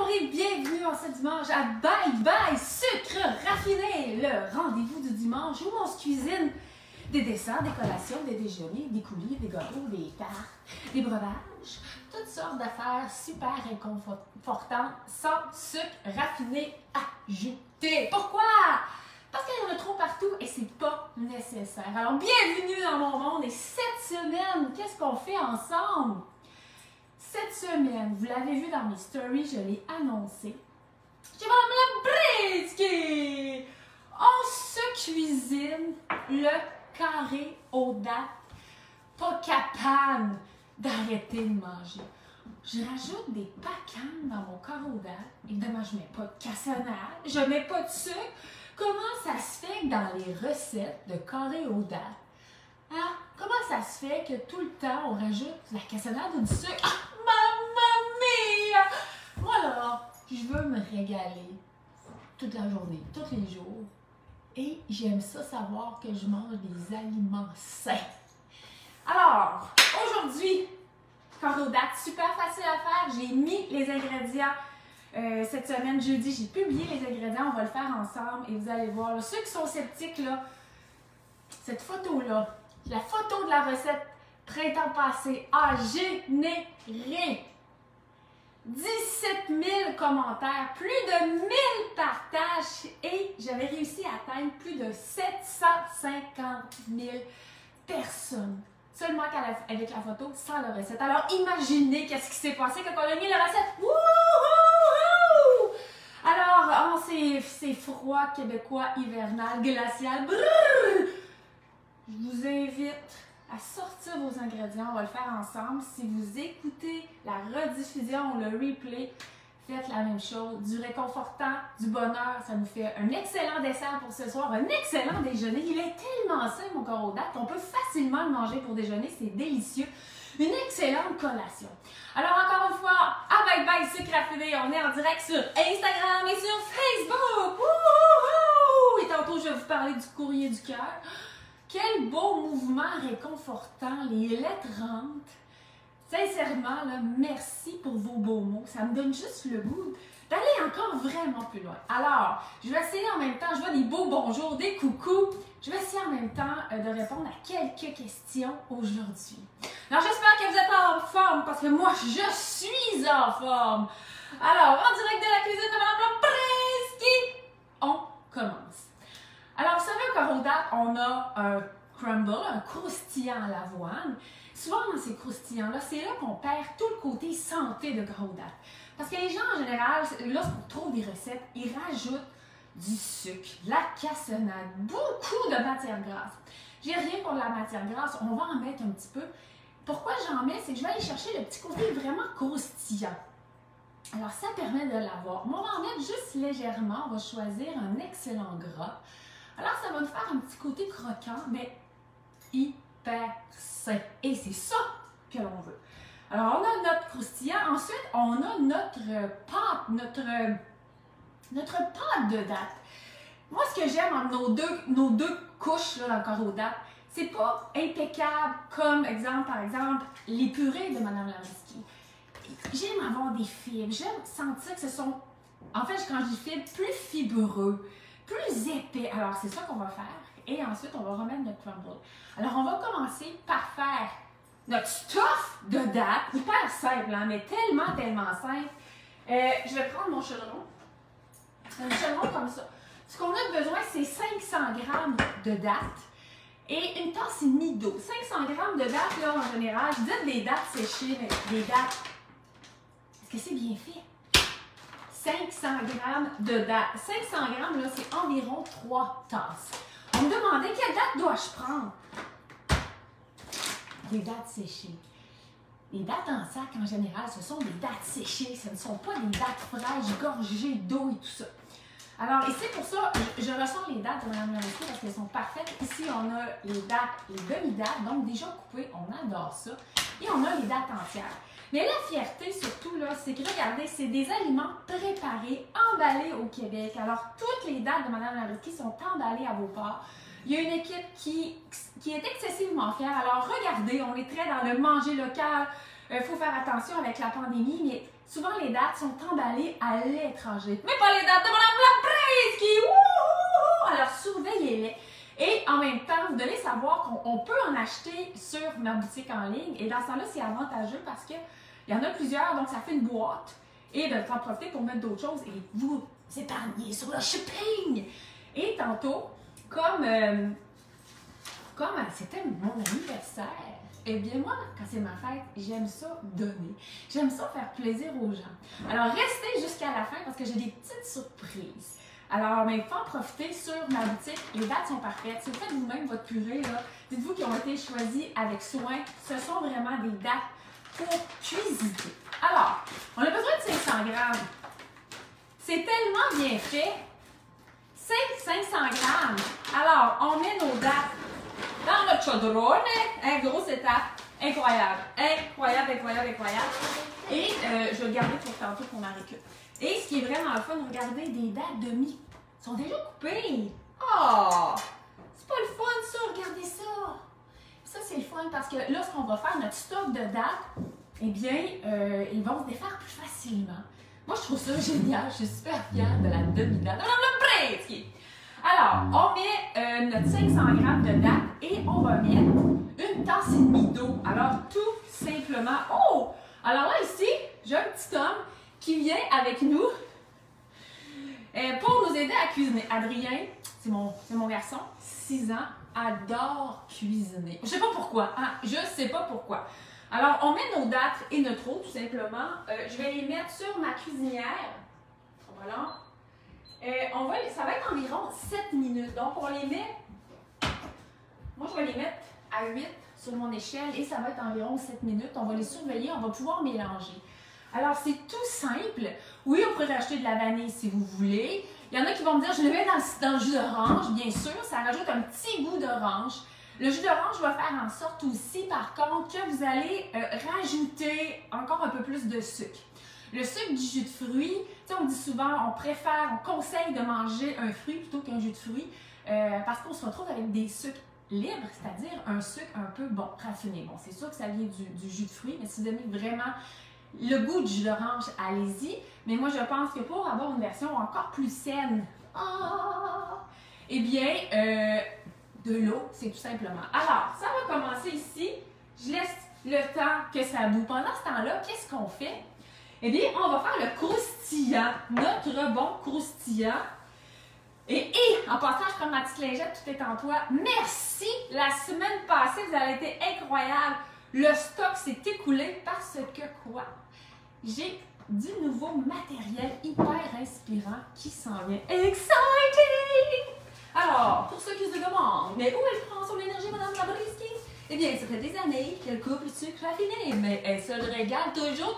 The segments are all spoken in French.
et bienvenue en ce dimanche à Bye Bye Sucre Raffiné, le rendez-vous du dimanche où on se cuisine des desserts, des collations, des déjeuners, des coulis, des gâteaux, des tartes, des breuvages, toutes sortes d'affaires super réconfortantes sans sucre raffiné ajouté. Pourquoi? Parce qu'il y en a trop partout et c'est pas nécessaire. Alors bienvenue dans mon monde et cette semaine, qu'est-ce qu'on fait ensemble? Cette semaine, vous l'avez vu dans mes stories, je l'ai annoncé. Je vais me brisquer! On se cuisine le carré aux dattes. Pas capable d'arrêter de manger. Je rajoute des pacanes dans mon carré aux dattes. Évidemment, je ne mets pas de cassonade, je ne mets pas de sucre. Comment ça se fait que dans les recettes de carré aux dattes, hein, comment ça se fait que tout le temps on rajoute de la cassonade ou du sucre? Ah, mamma mia! Moi là, je veux me régaler toute la journée, tous les jours. Et j'aime ça savoir que je mange des aliments sains. Alors, aujourd'hui, carré aux dattes, super facile à faire. J'ai mis les ingrédients. Cette semaine, jeudi, j'ai publié les ingrédients. On va le faire ensemble et vous allez voir. Là, ceux qui sont sceptiques, là, cette photo-là, la photo de la recette printemps passé a généré 17 000 commentaires, plus de 1000 partages et j'avais réussi à atteindre plus de 750 000 personnes. Seulement avec la photo, sans la recette. Alors imaginez qu'est-ce qui s'est passé quand on a mis la recette. Wouhou! Alors, c'est froid, québécois, hivernal, glacial. Brrr! Je vous invite à sortir vos ingrédients. On va le faire ensemble. Si vous écoutez la rediffusion ou le replay, faites la même chose. Du réconfortant, du bonheur. Ça nous fait un excellent dessert pour ce soir, un excellent déjeuner. Il est tellement sain, mon carré aux dattes, qu'on peut facilement le manger pour déjeuner. C'est délicieux. Une excellente collation. Alors, encore une fois, à Bye Bye Sucre Raffiné, on est en direct sur Instagram et sur Facebook. Wouhou! Et tantôt, je vais vous parler du courrier du cœur. Quel beau mouvement réconfortant. Les lettres rentrent. Sincèrement, là, merci pour vos beaux mots. Ça me donne juste le goût d'aller encore vraiment plus loin. Alors, je vais essayer en même temps, je vois des beaux bonjours, des coucous. Je vais essayer en même temps de répondre à quelques questions aujourd'hui. Alors, j'espère que vous êtes en forme parce que moi, je suis en forme. Alors, en direct de la cuisine de Mme Brisky, on commence. Alors, vous savez, au carré aux dattes, on a un crumble, un croustillant à l'avoine. Souvent, dans ces croustillants-là, c'est là qu'on perd tout le côté santé de carré aux dattes. Parce que les gens, en général, lorsqu'on trouve des recettes, ils rajoutent du sucre, de la cassonade, beaucoup de matière grasse. J'ai rien pour la matière grasse, on va en mettre un petit peu. Pourquoi j'en mets? C'est que je vais aller chercher le petit côté vraiment croustillant. Alors, ça permet de l'avoir. Moi, on va en mettre juste légèrement. On va choisir un excellent gras. Alors, ça va nous faire un petit côté croquant, mais hyper sain. Et c'est ça que l'on veut. Alors, on a notre croustillant. Ensuite, on a notre pâte, notre pâte de dattes. Moi, ce que j'aime entre nos deux couches là, dans le carré aux dattes, c'est pas impeccable comme, par exemple, les purées de Mme Brisky. J'aime avoir des fibres. J'aime sentir que ce sont, en fait, quand je dis fibres, plus fibreux, plus épais. Alors, c'est ça qu'on va faire. Et ensuite, on va remettre notre crumble. Alors, on va commencer par faire notre stuff de dattes. Hyper simple, hein, mais tellement simple. Je vais prendre mon chaudron. Un chaudron comme ça. Ce qu'on a besoin, c'est 500 g de dattes et une tasse et demie d'eau. 500 g de dattes, là, en général, dites des dattes séchées, mais des dattes. Est-ce que c'est bien fait? 500 g de dattes. 500 g, là, c'est environ 3 tasses. On me demandait quelle date dois-je prendre? Des dattes séchées. Les dattes en sac, en général, ce sont des dattes séchées. Ce ne sont pas des dattes fraîches, gorgées d'eau et tout ça. Alors, et c'est pour ça, je ressens les dattes de Mme Brisky parce qu'elles sont parfaites. Ici, on a les dattes, les demi-dattes, donc déjà coupées, on adore ça. Et on a les dattes entières. Mais la fierté, surtout, là, c'est que, regardez, c'est des aliments préparés, emballés au Québec. Alors, toutes les dattes de Mme Brisky sont emballées à Beauport. Il y a une équipe qui est excessivement fière. Alors, regardez, on est très dans le manger local, Il faut faire attention avec la pandémie, mais souvent les dates sont emballées à l'étranger. Mais pas les dates de Madame Laprez! Wouhou! Alors surveillez-les. Et en même temps, vous devez savoir qu'on peut en acheter sur ma boutique en ligne. Et dans ce temps-là, c'est avantageux parce qu'il y en a plusieurs, donc ça fait une boîte. Et de t'en profiter pour mettre d'autres choses et vous épargner sur le shipping. Et tantôt, comme c'était mon anniversaire, eh bien moi, quand c'est ma fête, j'aime ça donner. J'aime ça faire plaisir aux gens. Alors restez jusqu'à la fin parce que j'ai des petites surprises. Alors en même temps, profitez sur ma boutique. Les dates sont parfaites. Si vous faites vous-même votre purée, dites-vous qu'ils ont été choisis avec soin. Ce sont vraiment des dates pour cuisiner. Alors, on a besoin de 500 grammes. C'est tellement bien fait. C'est 500 grammes. Alors, on met nos dates dans notre chaudron. Un gros étape. Incroyable. Incroyable, incroyable, incroyable. Et je vais le garder pour tantôt pour ma récup. Et ce qui est vraiment le fun, regardez, des dates de mi sont déjà coupées. Oh! C'est pas le fun, ça, regardez ça. Ça, c'est le fun parce que lorsqu'on va faire notre stock de dates, eh bien, ils vont se défaire plus facilement. Moi, je trouve ça génial. Je suis super fière de la demi-date. Alors, on met notre 500 grammes de dates et on va mettre une tasse et demie d'eau. Alors, tout simplement... Oh! Alors là, ici, j'ai un petit homme qui vient avec nous pour nous aider à cuisiner. Adrien, c'est mon garçon, 6 ans, adore cuisiner. Je sais pas pourquoi, hein? Je sais pas pourquoi. Alors, on met nos dates et notre eau, tout simplement. Je vais les mettre sur ma cuisinière. Voilà. Ça va être environ 7 minutes. Donc, on les met... Moi, je vais les mettre à 8 sur mon échelle et ça va être environ 7 minutes. On va les surveiller, on va pouvoir mélanger. Alors, c'est tout simple. Oui, on pourrait rajouter de la vanille si vous voulez. Il y en a qui vont me dire, je le mets dans le jus d'orange. Bien sûr, ça rajoute un petit goût d'orange. Le jus d'orange va faire en sorte aussi, par contre, que vous allez rajouter encore un peu plus de sucre. Le sucre du jus de fruits, tu sais, on dit souvent, on conseille de manger un fruit plutôt qu'un jus de fruits parce qu'on se retrouve avec des sucres libres, c'est-à-dire un sucre un peu, raffiné. Bon, c'est sûr que ça vient du jus de fruits, mais si vous aimez vraiment le goût du jus d'orange, allez-y. Mais moi, je pense que pour avoir une version encore plus saine, eh bien, de l'eau, c'est tout simplement. Alors, ça va commencer ici. Je laisse le temps que ça bout. Pendant ce temps-là, qu'est-ce qu'on fait? Eh bien, on va faire le croustillant, notre bon croustillant. Et en passant, je prends ma petite lingette, tout est en toi. Merci! La semaine passée, vous avez été incroyable. Le stock s'est écoulé parce que quoi? J'ai du nouveau matériel hyper inspirant qui s'en vient. Exciting! Alors, pour ceux qui se demandent, mais où elle prend son énergie, Madame Labriski? Eh bien, ça fait des années qu'elle coupe le sucre raffiné, mais elle se le régale toujours.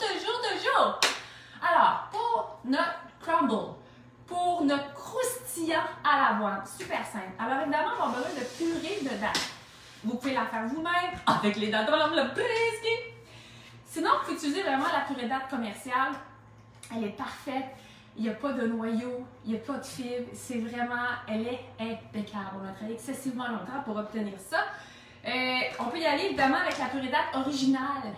Alors, pour notre crumble, pour notre croustillant à l'avoine, super simple. Alors, évidemment, on va avoir besoin de purée de dattes. Vous pouvez la faire vous-même avec les dattes de Madame Labriski. Sinon, vous pouvez utiliser vraiment la purée de dattes commerciale. Elle est parfaite. Il n'y a pas de noyau, il n'y a pas de fibres. C'est vraiment, elle est impeccable. On a travaillé excessivement longtemps pour obtenir ça. On peut y aller évidemment avec la purée de dattes originale.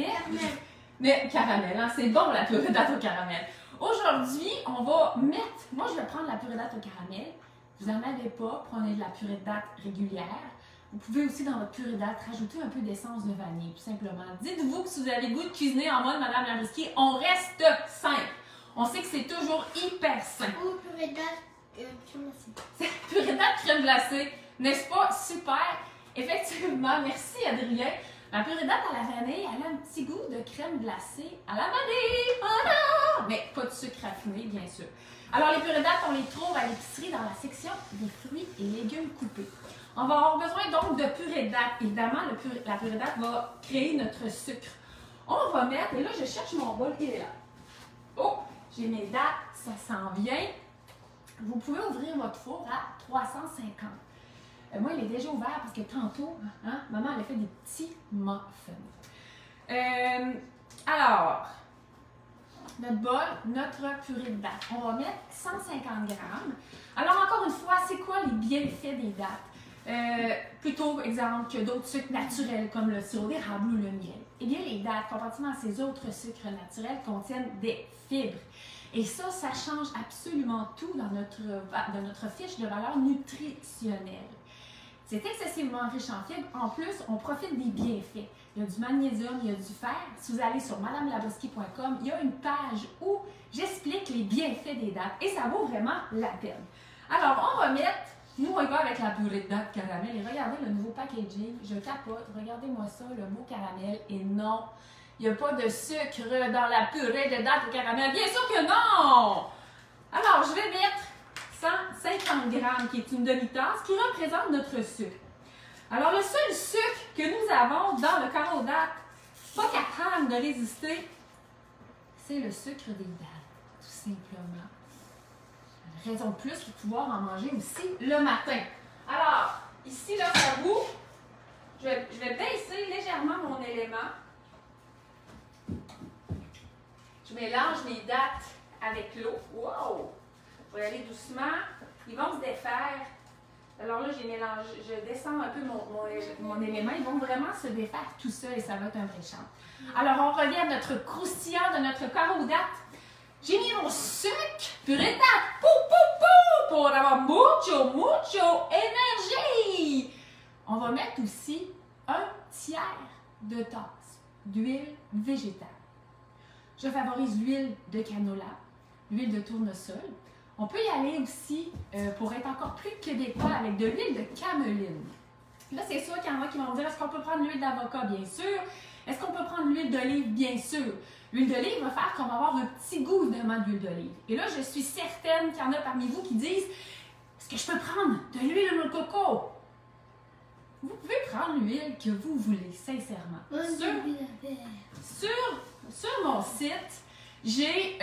Mais caramel, hein? C'est bon la purée de dattes au caramel. Aujourd'hui, on va mettre... Moi, je vais prendre la purée de dattes au caramel. Vous n'en avez pas, prenez de la purée de dattes régulière. Vous pouvez aussi, dans votre purée de dattes, rajouter un peu d'essence de vanille, tout simplement. Dites-vous que si vous avez le goût de cuisiner en mode Madame Labriski, on reste simple. On sait que c'est toujours hyper simple. Ou purée de dattes crème glacée. Purée de dattes crème glacée, n'est-ce pas? Super! Effectivement, merci Adrien. La purée de dattes à la vanille, elle a un petit goût de crème glacée à la vanille. Oh non! Mais pas de sucre raffiné, bien sûr. Alors, les purées de dattes, on les trouve à l'épicerie dans la section des fruits et légumes coupés. On va avoir besoin donc de purée de dattes. Évidemment, la purée de dattes va créer notre sucre. On va mettre, et là, je cherche mon bol, il est là. Oh, j'ai mes dattes, ça s'en vient. Vous pouvez ouvrir votre four à 350. Moi, il est déjà ouvert parce que tantôt, hein, maman, elle a fait des petits muffins. Alors, notre bol, notre purée de dattes. On va mettre 150 grammes. Alors, encore une fois, c'est quoi les bienfaits des dattes? Plutôt, exemple, que d'autres sucres naturels comme le sirop d'érable ou le miel. Eh bien, les dattes, comparativement à ces autres sucres naturels, contiennent des fibres. Et ça change absolument tout dans notre fiche de valeur nutritionnelle. C'est excessivement riche en fibres. En plus, on profite des bienfaits. Il y a du magnésium, il y a du fer. Si vous allez sur madamelabosky.com, il y a une page où j'explique les bienfaits des dattes et ça vaut vraiment la peine. Alors, on va mettre, nous on y va avec la purée de dattes caramel et regardez le nouveau packaging, je capote, regardez-moi ça, le beau caramel et non, il n'y a pas de sucre dans la purée de dattes au caramel, bien sûr que non! Alors, je vais mettre 150 grammes qui est une demi-tasse qui représente notre sucre. Alors, le seul sucre que nous avons dans le carreau dattes, pas capable de résister, c'est le sucre des dattes, tout simplement. Raison de plus pour pouvoir en manger aussi le matin. Alors, ici, là, ça bout. Je vais baisser légèrement mon élément. Je mélange mes dattes avec l'eau. Wow! Je vais aller doucement. Ils vont se défaire. Alors là, j'ai mélangé, je descends un peu mon élément. Ils vont vraiment se défaire tout seul et ça va être un vrai champ. Alors, on revient à notre croustillant de notre carreau dattes. J'ai mis mon sucre, purée de dattes, pour avoir mucho énergie. On va mettre aussi un tiers de tasse d'huile végétale. Je favorise l'huile de canola, l'huile de tournesol. On peut y aller aussi, pour être encore plus québécois, avec de l'huile de cameline. Là, c'est sûr qu'il y en a qui vont me dire, est-ce qu'on peut prendre l'huile d'avocat? Bien sûr. Est-ce qu'on peut prendre l'huile d'olive? Bien sûr. L'huile d'olive va faire qu'on va avoir un petit goût évidemment d'huile d'olive. Et là, je suis certaine qu'il y en a parmi vous qui disent, est-ce que je peux prendre de l'huile de coco? Vous pouvez prendre l'huile que vous voulez, sincèrement. Sur mon site, j'ai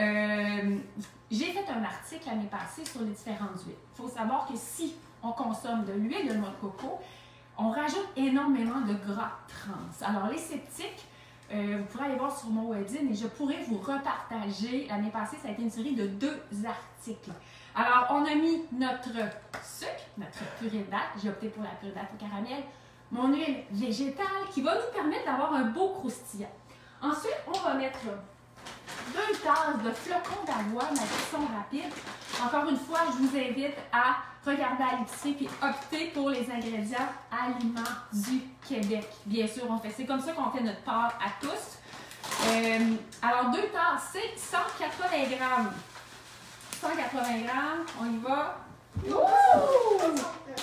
fait un article l'année passée sur les différentes huiles. Il faut savoir que si on consomme de l'huile de noix de coco, on rajoute énormément de gras trans. Alors, les sceptiques, vous pourrez aller voir sur mon webzine et je pourrais vous repartager. L'année passée, ça a été une série de 2 articles. Alors, on a mis notre sucre, notre purée de dattes. J'ai opté pour la purée de dattes au caramel. Mon huile végétale qui va nous permettre d'avoir un beau croustillant. Ensuite, on va mettre 2 tasses de flocons d'avoine à cuisson rapide. Encore une fois, je vous invite à regarder à l'épicerie et opter pour les ingrédients aliments du Québec. Bien sûr, c'est comme ça qu'on fait notre part à tous. Alors, 2 tasses, c'est 180 grammes. 180 grammes, on y va. Ouh!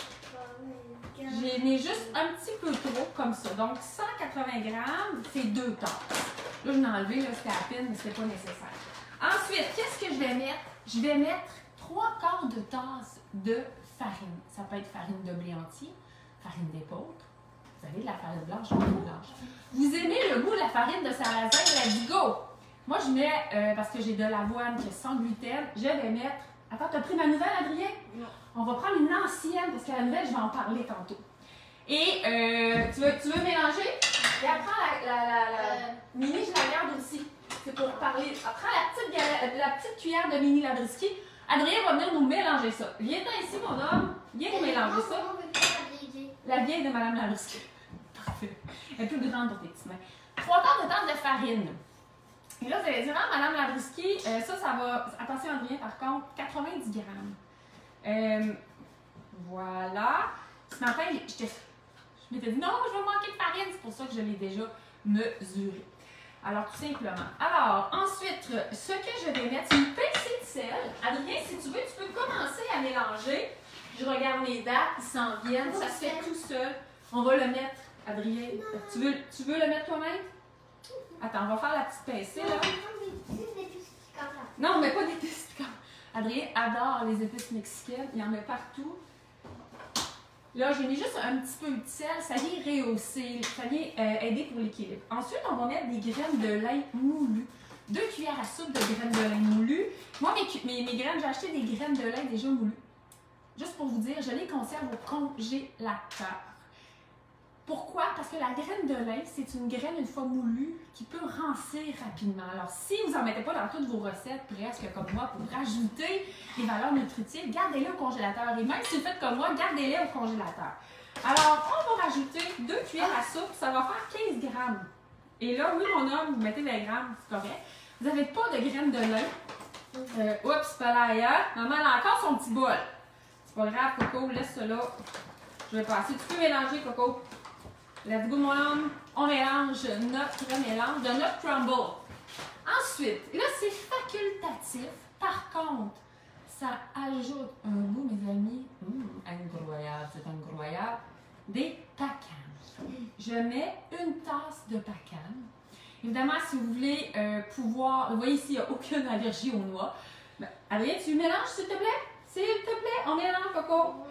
J'ai mis juste un petit peu trop comme ça. Donc, 180 grammes, c'est 2 tasses. Là, je l'ai enlevé, c'était à peine, mais ce n'était pas nécessaire. Ensuite, qu'est-ce que je vais mettre? Je vais mettre 3/4 de tasse de farine. Ça peut être farine de blé entier, farine d'épeautre. Vous avez de la farine blanche ou blanche. Vous aimez le goût de la farine de sarrasin? Let's go! Moi, je mets, parce que j'ai de l'avoine qui est sans gluten, je vais mettre... Attends, t'as pris ma nouvelle, Adrien? Non. On va prendre une ancienne, parce que la nouvelle, je vais en parler tantôt. Et tu veux mélanger? Et après, la mini, je la garde aussi. C'est pour parler. Après, la petite cuillère de mini Labrisky, Adrien va venir nous mélanger ça. Viens-t'en ici, mon homme. Viens nous mélanger ça. La vieille de Mme Labrisky. Parfait. Elle est plus grande pour tes petites mains. 3/4 de tasse de farine. Et là, vous allez dire, ah, Mme Labrisky, ça va. Attention, Adrien, par contre, 90 grammes. Voilà. Ce matin, je m'étais dit, non, je vais manquer de farine. C'est pour ça que je l'ai déjà mesuré. Alors, tout simplement. Alors, ensuite, ce que je vais mettre, c'est une pincée de sel. Adrien, si tu veux, tu peux commencer à mélanger. Je regarde les dates, ils s'en viennent. Ça se fait tout seul. On va le mettre, Adrien. Tu veux le mettre toi-même? Attends, on va faire la petite pincée, là. Non, mais pas d'épices piquantes. Adrien adore les épices mexicaines. Il y en met partout. Là, j'ai mis juste un petit peu de sel. Ça vient rehausser, ça vient aider pour l'équilibre. Ensuite, on va mettre des graines de lin moulues. 2 cuillères à soupe de graines de lin moulues. Moi, mes graines, j'ai acheté des graines de lin déjà moulues. Juste pour vous dire, je les conserve au congélateur. Pourquoi? Parce que la graine de lin, c'est une graine une fois moulue qui peut rancir rapidement. Alors, si vous n'en mettez pas dans toutes vos recettes, presque comme moi, pour rajouter des valeurs nutritives, gardez-les au congélateur. Et même si vous faites comme moi, gardez-les au congélateur. Alors, on va rajouter 2 cuillères à soupe, ça va faire 15 grammes. Et là, oui, mon homme, vous mettez les grammes, c'est correct. Vous n'avez pas de graines de lin. Oups, pas là ailleurs. Maman, elle a encore son petit bol. C'est pas grave, Coco, laisse ça là. Je vais passer. Tu peux mélanger, Coco. Let's go, mon homme. On mélange notre mélange de notre crumble. Ensuite, là, c'est facultatif. Par contre, ça ajoute un goût, mes amis. Incroyable, c'est incroyable. Des pacanes. Je mets une tasse de pacanes. Évidemment, si vous voulez pouvoir... Vous voyez ici, il n'y a aucune allergie aux noix. Ben, Adrien, tu mélanges, s'il te plaît? S'il te plaît, on mélange, Coco.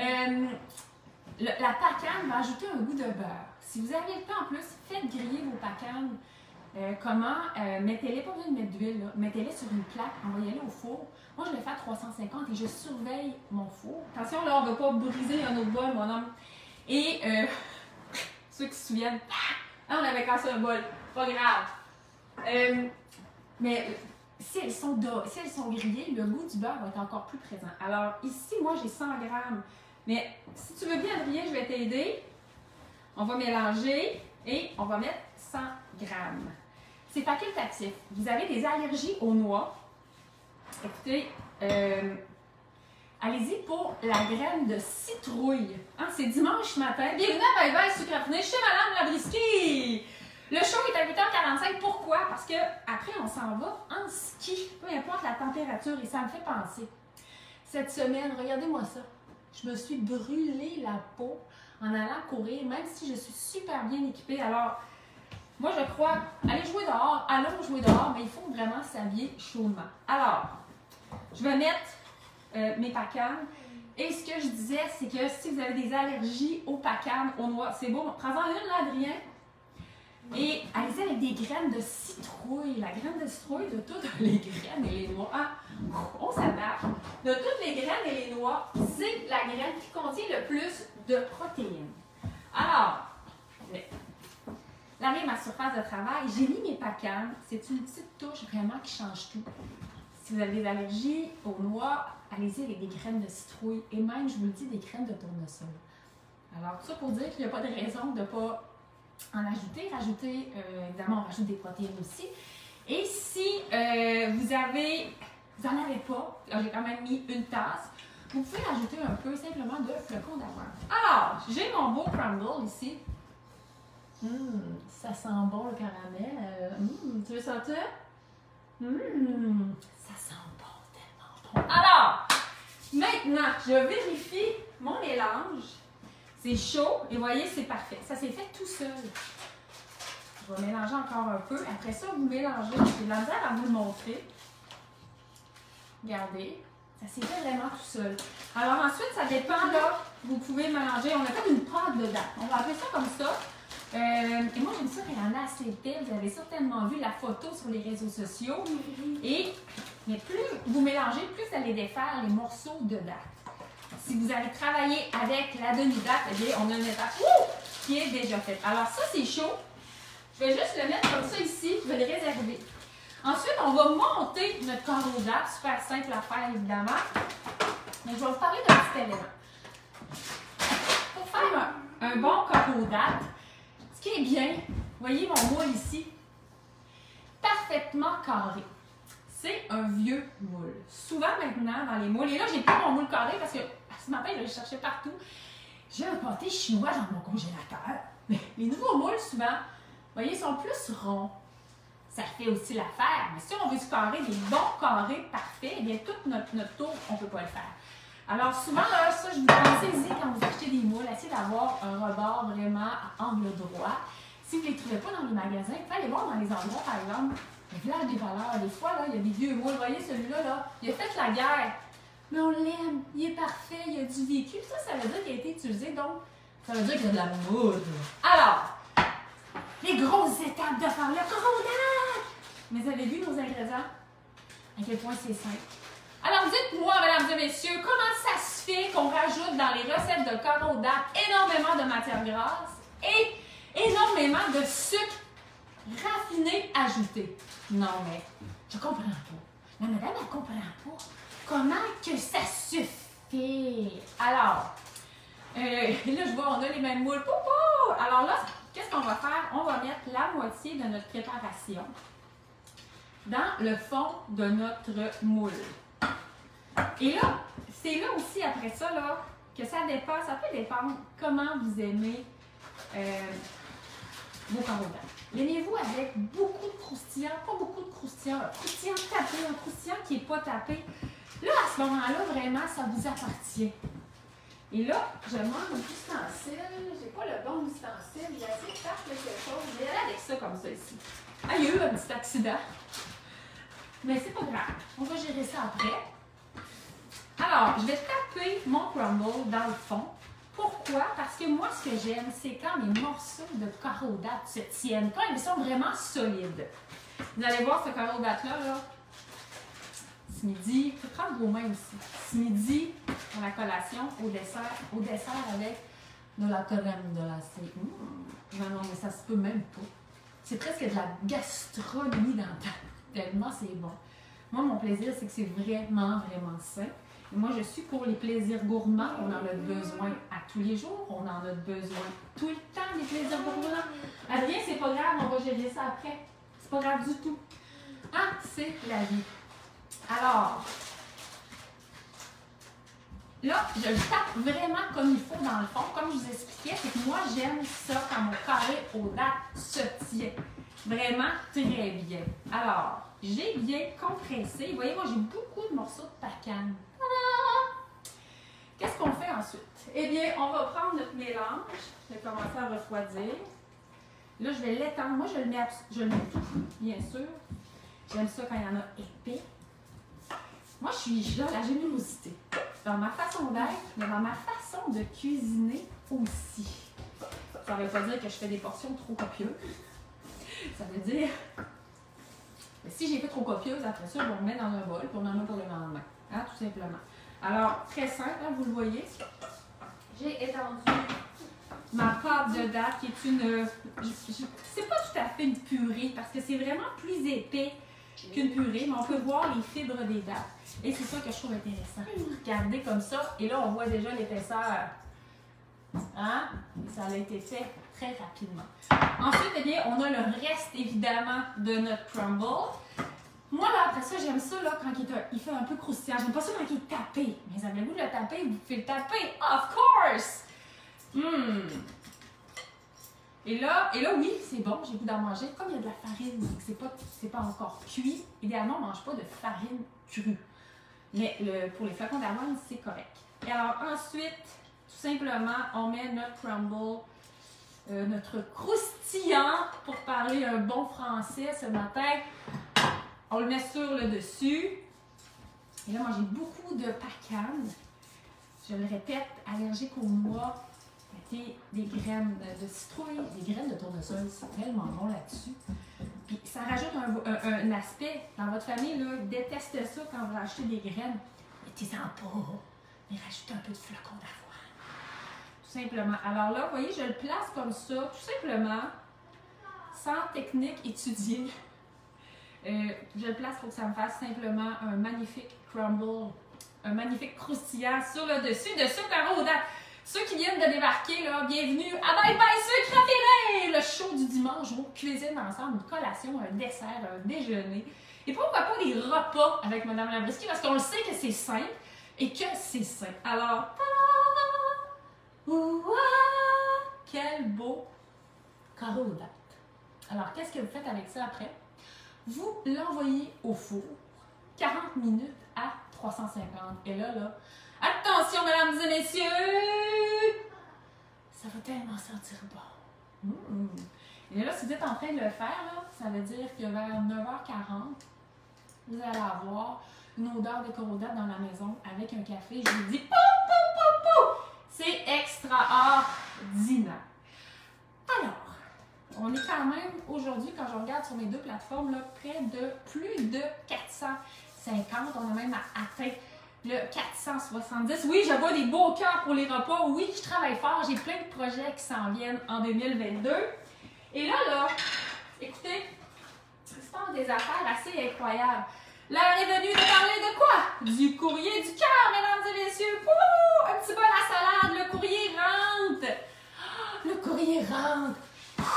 La pacane va ajouter un goût de beurre. Si vous avez le temps en plus, faites griller vos pacanes. Mettez-les, pas besoin de mettre d'huile, mettez-les sur une plaque, envoyez-les au four. Moi, je le fais à 350 et je surveille mon four. Attention, là, on ne va pas briser un autre bol, mon homme. Et ceux qui se souviennent, on avait cassé un bol, pas grave. Mais si elles sont grillées, le goût du beurre va être encore plus présent. Alors ici, moi, j'ai 100 grammes. Mais si tu veux bien, Adrien, je vais t'aider. On va mélanger et on va mettre 100 grammes. C'est facultatif. Vous avez des allergies aux noix. Écoutez, allez-y pour la graine de citrouille. Hein, c'est dimanche matin. Bienvenue à Bye Bye Sucre Raffiné chez Madame Labriski. Le show est à 8h45. Pourquoi? Parce que après on s'en va en ski. Peu importe la température et ça me fait penser. Cette semaine, regardez-moi ça. Je me suis brûlé la peau en allant courir, même si je suis super bien équipée. Alors, moi je crois, allez jouer dehors, allons jouer dehors, mais il faut vraiment s'habiller chaudement. Alors, je vais mettre mes pacanes. Et ce que je disais, c'est que si vous avez des allergies aux pacanes, aux noix, c'est bon, prends-en une là, Adrien. Et allez-y avec des graines de citrouille. La graine de citrouille, de toutes les graines et les noix. Ah, on s'adapte. De toutes les graines et les noix, c'est la graine qui contient le plus de protéines. Alors, là, ma surface de travail, j'ai mis mes pacanes. C'est une petite touche vraiment qui change tout. Si vous avez des allergies aux noix, allez-y avec des graines de citrouille. Et même, je vous le dis, des graines de tournesol. Alors, tout ça pour dire qu'il n'y a pas de raison de ne pas en ajouter. Évidemment, on rajoute des protéines aussi. Et si vous n'en avez pas, j'ai quand même mis une tasse, vous pouvez rajouter un peu simplement de flocons d'avoine. Alors, j'ai mon beau crumble ici. Ça sent bon le caramel. Tu veux sentir? Ça sent bon, tellement bon. Alors, maintenant, je vérifie mon mélange. C'est chaud et voyez, c'est parfait. Ça s'est fait tout seul. Je vais mélanger encore un peu. Après ça, vous mélangez. J'ai de la misère à vous le montrer. Regardez. Ça s'est fait vraiment tout seul. Alors ensuite, ça dépend là. Vous pouvez mélanger. On a fait une pâte dedans. On va appeler ça comme ça. Et moi, j'aime ça qu'elle en a assez épais. Vous avez certainement vu la photo sur les réseaux sociaux. Mais plus vous mélangez, plus vous allez défaire les morceaux dedans. Si vous avez travaillé avec la demi-date, eh bien, on a une étape qui est déjà faite. Alors ça, c'est chaud. Je vais juste le mettre comme ça ici. Je vais le réserver. Ensuite, on va monter notre carreau date. Super simple à faire, évidemment. Mais je vais vous parler d'un petit élément. Pour faire un bon carreau date, ce qui est bien, voyez mon moule ici, parfaitement carré. C'est un vieux moule. Souvent maintenant, dans les moules, et là, j'ai pris mon moule carré parce que ce matin, je le cherchais partout. J'ai un pâté chinois dans mon congélateur. Mais les nouveaux moules, souvent, vous voyez, sont plus ronds. Ça fait aussi l'affaire. Mais si on veut se carrer des bons carrés parfaits, eh bien, toute notre tour, on ne peut pas le faire. Alors, souvent, là, ça, je vous pensez-y quand vous achetez des moules, essayez d'avoir un rebord vraiment à angle droit. Si vous ne les trouvez pas dans les magasins, vous pouvez aller voir dans les endroits, par exemple, le village des valeurs. Des fois, là, il y a des vieux moules. Vous voyez, celui-là, là, il a fait la guerre. Mais on l'aime, il est parfait, il a du vécu. Ça veut dire qu'il a été utilisé, donc ça veut dire qu'il y a de la moule. Alors, les grosses étapes de faire le carreau. Mais vous avez vu nos ingrédients? À quel point c'est simple. Alors, dites-moi, mesdames et messieurs, comment ça se fait qu'on rajoute dans les recettes de carreau énormément de matière grasse et énormément de sucre raffiné ajouté? Non, mais je comprends pas. La madame, elle comprend pas. Comment que ça se fait? Alors, là, je vois, on a les mêmes moules. Alors là, qu'est-ce qu'on va faire? On va mettre la moitié de notre préparation dans le fond de notre moule. Et là, c'est là aussi, après ça, là, que ça dépasse. Ça peut dépendre comment vous aimez vos carreaux de date. L'aimez-vous avec beaucoup de croustillant, pas beaucoup de croustillant, un croustillant tapé, un croustillant qui n'est pas tapé. Là, à ce moment-là, vraiment, ça vous appartient. Et là, je manque d'ustensile. J'ai pas le bon ustensile. J'ai essayé de faire quelque chose. Je vais aller avec ça comme ça ici. Ah, il y a eu un petit accident. Mais c'est pas grave. On va gérer ça après. Alors, je vais taper mon crumble dans le fond. Pourquoi? Parce que moi, ce que j'aime, c'est quand les morceaux de carreau date se tiennent, quand ils sont vraiment solides. Vous allez voir ce carreau date-là, là. Ce midi, il faut prendre vos mains aussi. Ce midi, à la collation, au dessert avec de la crème glacée. Non, non, mais ça se peut même pas. C'est presque de la gastronomie dans le temps. Tellement c'est bon. Moi, mon plaisir, c'est que c'est vraiment, vraiment sain. Et moi, je suis pour les plaisirs gourmands. On en a besoin à tous les jours. On en a besoin tout le temps, les plaisirs gourmands. Adrien, c'est pas grave, on va gérer ça après. C'est pas grave du tout. Ah, c'est la vie. Alors, là, je le tape vraiment comme il faut dans le fond. Comme je vous expliquais, c'est que moi, j'aime ça quand mon carré aux dates se tient. Vraiment très bien. Alors, j'ai bien compressé. Vous voyez, moi, j'ai beaucoup de morceaux de pacane. Qu'est-ce qu'on fait ensuite? Eh bien, on va prendre notre mélange. Je vais commencer à refroidir. Là, je vais l'étendre. Moi, je le mets tout, bien sûr. J'aime ça quand il y en a épais. Moi, je suis là, la générosité. Dans ma façon d'être, mais dans ma façon de cuisiner aussi. Ça ne veut pas dire que je fais des portions trop copieuses. Ça veut dire, si j'ai fait trop copieuse, après ça, on le met dans un bol, puis on en a pour le lendemain. Hein, tout simplement. Alors, très simple, hein, vous le voyez. J'ai étendu ma pâte de date, qui est une... c'est pas tout à fait une purée, parce que c'est vraiment plus épais qu'une purée, mais on peut voir les fibres des dates. Et c'est ça que je trouve intéressant. Regardez comme ça, et là, on voit déjà l'épaisseur. Hein? Ça a été fait très rapidement. Ensuite, eh bien, on a le reste, évidemment, de notre crumble. Moi, là, après ça, j'aime ça, là, quand il fait un peu croustillant. J'aime pas ça quand il est tapé. Mais avez-vous le taper? Vous pouvez le taper. Of course! Et là, oui, c'est bon, j'ai goût d'en manger. Comme il y a de la farine, c'est pas encore cuit. Idéalement, on ne mange pas de farine crue. Mais pour les flacons d'avoine, c'est correct. Et alors, ensuite, tout simplement, on met notre crumble, notre croustillant, pour parler un bon français ce matin. On le met sur le dessus. Et là, moi, j'ai beaucoup de pacane. Je le répète, allergique aux noix. Mettez des graines de citrouille, des graines de tournesol. C'est tellement bon là-dessus. Puis, ça rajoute un aspect. Dans votre famille, là, déteste ça quand vous achetez des graines. Mettez-en pas. Mais rajoutez un peu de flocons d'avoine. Tout simplement. Alors là, vous voyez, je le place comme ça, tout simplement, sans technique étudiée. Je le place pour que ça me fasse simplement un magnifique crumble, un magnifique croustillant sur le dessus de ce carreau date. Ceux qui viennent de débarquer, là, bienvenue à Bye Bye Sucre Raffiné! Le show du dimanche où on cuisine ensemble une collation, un dessert, un déjeuner. Et pourquoi pas des repas avec Mme Labrisky, parce qu'on le sait que c'est simple et que c'est sain. Alors, tada! Ouah! Quel beau carreau date. Alors, qu'est-ce que vous faites avec ça après? Vous l'envoyez au four, 40 minutes à 350. Et là, attention, mesdames et messieurs! Ça va tellement sentir bon. Et là, si vous êtes en train de le faire, là, ça veut dire que vers 9h40, vous allez avoir une odeur de carreau-date dans la maison avec un café. Je vous dis, pou, pou, pou, pou! C'est extraordinaire. Alors, on est quand même, aujourd'hui, quand je regarde sur mes deux plateformes, là, près de plus de 450. On a même atteint le 470. Oui, je vois des beaux cœurs pour les repas. Oui, je travaille fort. J'ai plein de projets qui s'en viennent en 2022. Et là, écoutez, il se passe des affaires assez incroyables. L'heure est venue de parler de quoi? Du courrier du cœur, mesdames et messieurs. Pouh! Un petit bol à salade. Le courrier rentre. Le courrier rentre.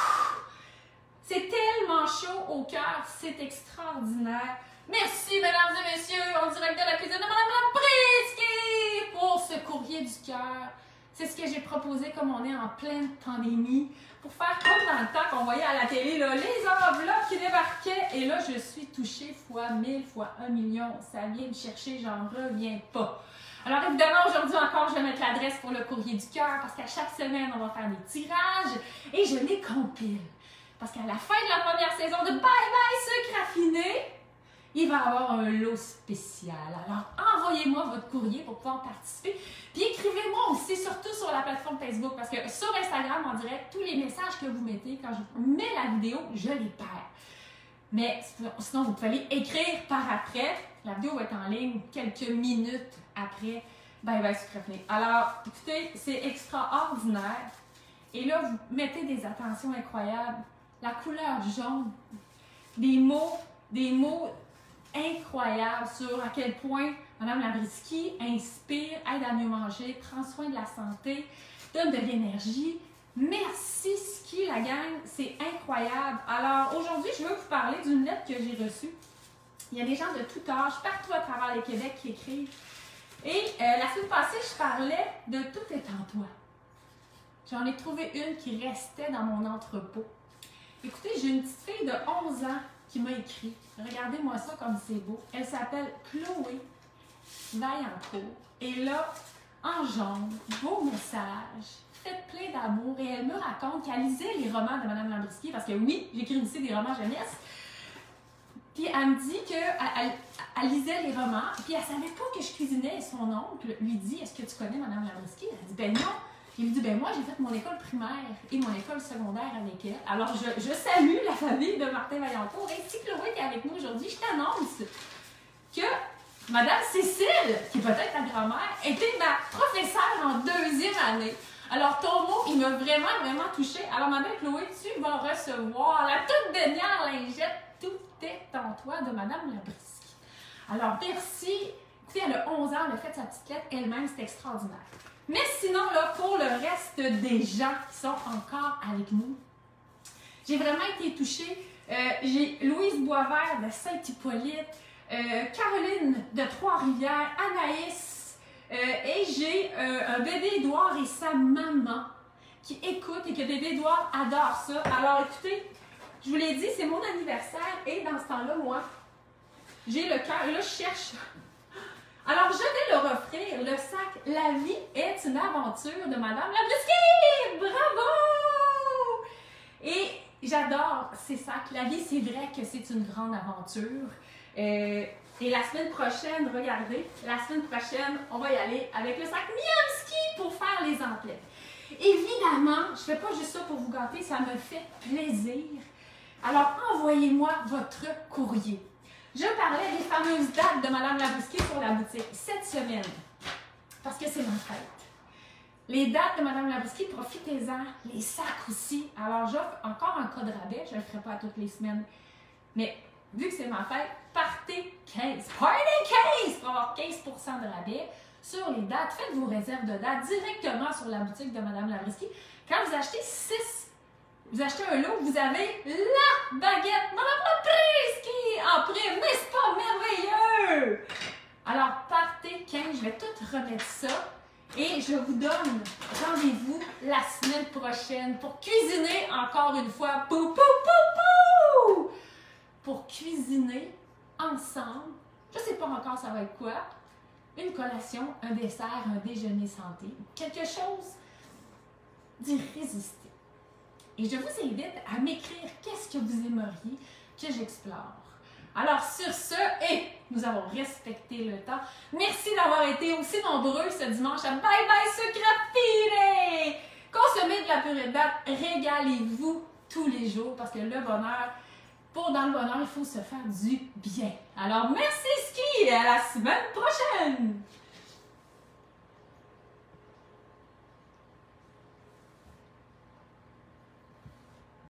C'est tellement chaud au cœur, c'est extraordinaire. Merci, mesdames et messieurs, en direct de la cuisine de Madame Labrisky pour ce courrier du cœur. C'est ce que j'ai proposé comme on est en pleine pandémie. Pour faire comme dans le temps qu'on voyait à la télé, là, les enveloppes qui débarquaient. Et là, je suis touchée fois 1000, fois 1 million. Ça vient me chercher, j'en reviens pas. Alors évidemment, aujourd'hui encore, je vais mettre l'adresse pour le courrier du cœur parce qu'à chaque semaine, on va faire des tirages et je les compile. Parce qu'à la fin de la première saison de Bye Bye Sucre Raffiné, il va y avoir un lot spécial. Alors, envoyez-moi votre courrier pour pouvoir participer. Puis écrivez-moi aussi, surtout sur la plateforme Facebook, parce que sur Instagram, en direct, tous les messages que vous mettez, quand je mets la vidéo, je les perds. Mais sinon, vous pouvez aller écrire par après. La vidéo va être en ligne quelques minutes après Bye Bye Sucre Raffiné. Alors, écoutez, c'est extraordinaire. Et là, vous mettez des attentions incroyables. La couleur jaune, des mots incroyable sur à quel point Madame Labrisky inspire, aide à mieux manger, prend soin de la santé, donne de l'énergie. Merci Ski, la gang, c'est incroyable. Alors aujourd'hui, je veux vous parler d'une lettre que j'ai reçue. Il y a des gens de tout âge, partout à travers le Québec qui écrivent. Et la semaine passée, je parlais de Tout est en toi. J'en ai trouvé une qui restait dans mon entrepôt. Écoutez, j'ai une petite fille de 11 ans qui m'a écrit. Regardez-moi ça comme c'est beau. Elle s'appelle Chloé Vaillancourt. Et là, en jaune, beau message, fait plein d'amour. Et elle me raconte qu'elle lisait les romans de Madame Labrisky, parce que oui, j'écris aussi des romans jeunesse. Puis elle me dit qu'elle lisait les romans, puis elle savait pas que je cuisinais. Et son oncle lui dit, est-ce que tu connais Madame Labrisky? Elle dit, ben non. Il lui dit, ben moi, j'ai fait mon école primaire et mon école secondaire avec elle. Alors, je salue la famille de Martin Vaillancourt. Et si Chloé est avec nous aujourd'hui, je t'annonce que Madame Cécile, qui est peut-être ta grand-mère, était ma professeure en 2e année. Alors, ton mot, il m'a vraiment touchée. Alors, ma belle Chloé, tu vas recevoir la toute dernière lingette Tout est en toi de Madame Labrisky. Alors, merci. Écoutez, elle a 11 ans, elle a fait sa petite lettre elle-même, c'est extraordinaire. Mais sinon, là, pour le reste des gens qui sont encore avec nous, j'ai vraiment été touchée. J'ai Louise Boisvert de Saint-Hippolyte, Caroline de Trois-Rivières, Anaïs, et j'ai un bébé Édouard et sa maman qui écoute et que bébé Édouard adore ça. Alors écoutez, je vous l'ai dit, c'est mon anniversaire et dans ce temps-là, moi, j'ai le cœur. Et là, je cherche. Alors, je vais leur offrir le sac La vie est une aventure de Madame Labrisky! Bravo! Et j'adore ces sacs. La vie, c'est vrai que c'est une grande aventure. Et la semaine prochaine, regardez, la semaine prochaine, on va y aller avec le sac Miamski pour faire les emplettes. Évidemment, je ne fais pas juste ça pour vous gâter, ça me fait plaisir. Alors, envoyez-moi votre courrier. Je parlais des fameuses dates de Madame Labrisky sur la boutique cette semaine, parce que c'est ma fête. Les dates de Madame Labrisky, profitez-en, les sacs aussi. Alors, j'offre encore un code rabais, je ne le ferai pas toutes les semaines, mais vu que c'est ma fête, partez 15, party 15 pour avoir 15% de rabais sur les dates. Faites vos réserves de dates directement sur la boutique de Madame Labrisky. Quand vous achetez 6, vous achetez un lot, vous avez la baguette Madame Labrisky en prime. N'est-ce pas merveilleux? Alors, partez 15, je vais tout remettre ça et je vous donne rendez-vous la semaine prochaine pour cuisiner encore une fois. Pou, pou, pou, pou! Pour cuisiner ensemble. Je ne sais pas encore ça va être quoi. Une collation, un dessert, un déjeuner santé. Quelque chose d'irrésistible. Et je vous invite à m'écrire qu'est-ce que vous aimeriez que j'explore. Alors sur ce, nous avons respecté le temps. Merci d'avoir été aussi nombreux ce dimanche à Bye Bye Sucre Raffiné! Consommez de la purée de date, régalez-vous tous les jours parce que le bonheur, dans le bonheur, il faut se faire du bien. Alors merci Ski et à la semaine